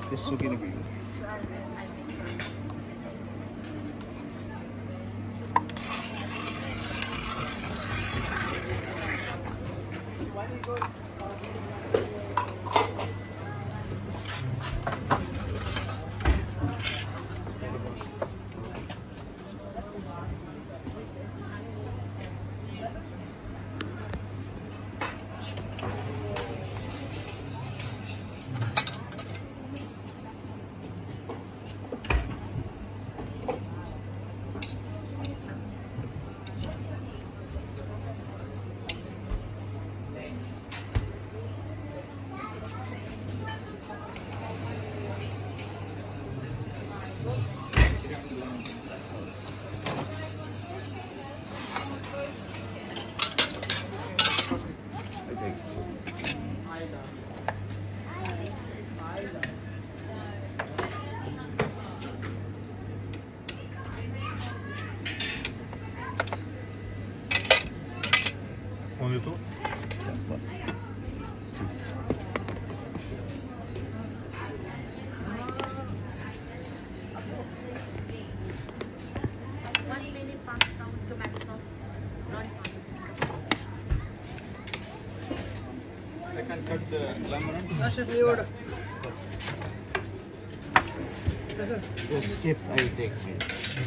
It's so good. Only two? I can cut the lemon. Just skip, I will take it.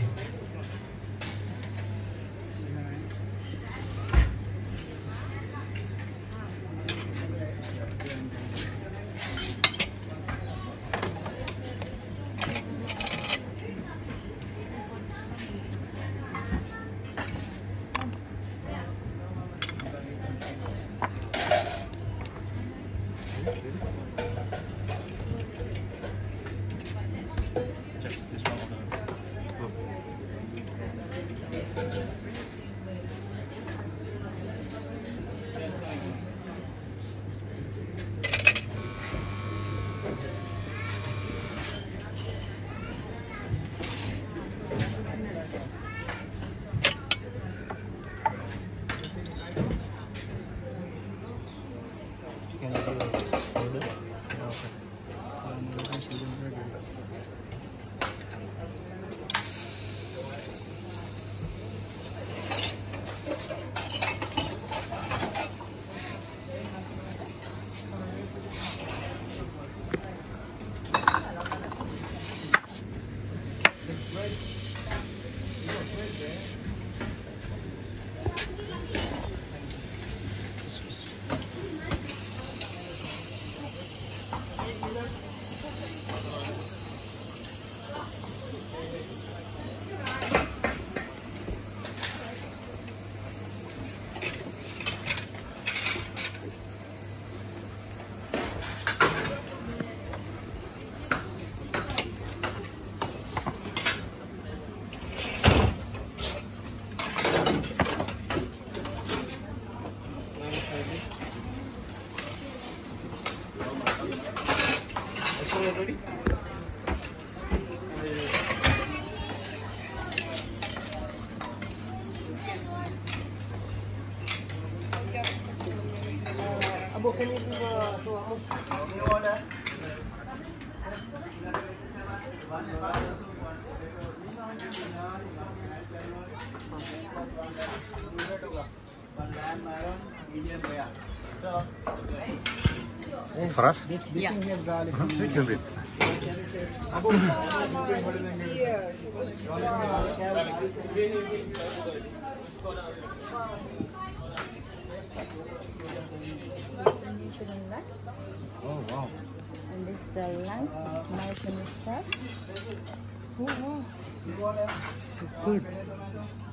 Can I do order? Okay. Ready? Abo, can you give to ako? Fresh? Yeah. You can read. Oh, wow. And this the lamb, nice and stuff. Oh, wow. So good.